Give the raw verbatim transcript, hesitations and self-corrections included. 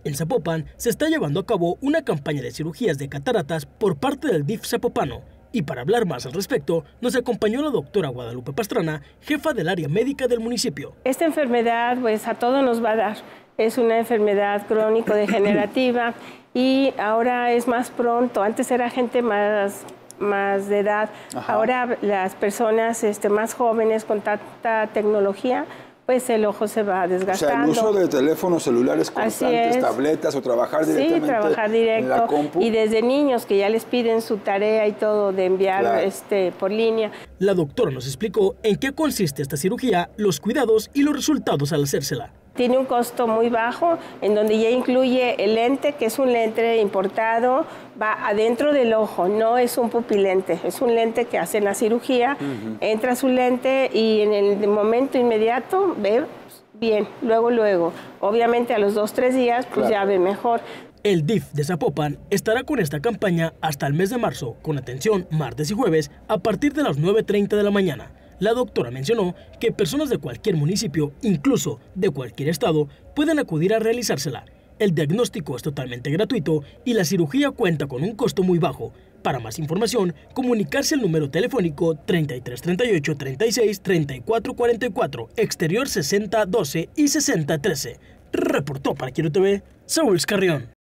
En Zapopan se está llevando a cabo una campaña de cirugías de cataratas por parte del D I F zapopano. Y para hablar más al respecto, nos acompañó la doctora Guadalupe Pastrana, jefa del área médica del municipio. Esta enfermedad pues a todos nos va a dar. Es una enfermedad crónico-degenerativa y ahora es más pronto. Antes era gente más, más de edad. Ajá. Ahora las personas este, más jóvenes con tanta tecnología, pues el ojo se va desgastando. O sea, el uso de teléfonos celulares constantes, tabletas o trabajar directamente sí, trabajar directo, en la compu. Y desde niños que ya les piden su tarea y todo de enviar claro. este, por línea. La doctora nos explicó en qué consiste esta cirugía, los cuidados y los resultados al hacérsela. Tiene un costo muy bajo, en donde ya incluye el lente, que es un lente importado, va adentro del ojo, no es un pupilente, es un lente que hace la cirugía, uh-huh. entra su lente y en el momento inmediato ve bien, luego, luego. Obviamente a los dos, tres días, pues claro. ya ve mejor. El D I F de Zapopan estará con esta campaña hasta el mes de marzo, con atención martes y jueves a partir de las nueve treinta de la mañana. La doctora mencionó que personas de cualquier municipio, incluso de cualquier estado, pueden acudir a realizársela. El diagnóstico es totalmente gratuito y la cirugía cuenta con un costo muy bajo. Para más información, comunicarse al número telefónico treinta y tres treinta y ocho treinta y seis treinta y cuatro cuarenta y cuatro, exterior sesenta doce y sesenta trece. Reportó para Quiero T V, Saúl Carrión.